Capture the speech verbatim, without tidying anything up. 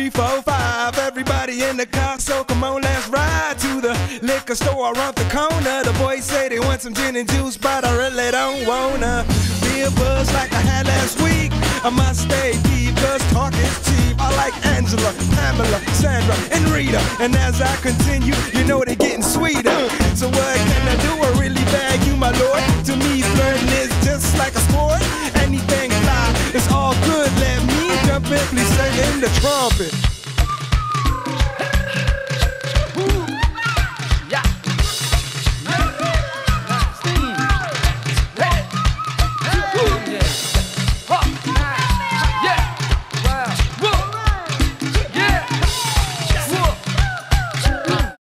three, four, five. Everybody in the car, so come on, let's ride to the liquor store around the corner. The boys say they want some gin and juice, but I really don't wanna be a buzz like I had last week. I must stay deep, cause talk is cheap. I like Angela, Pamela, Sandra, and Rita. And as I continue, you know they're getting sweeter. So what can I do? I really beg you, my lord. To me, flirting is just like a sport. Anything fly, it's all good. Let me jump in, please sing in the trumpet.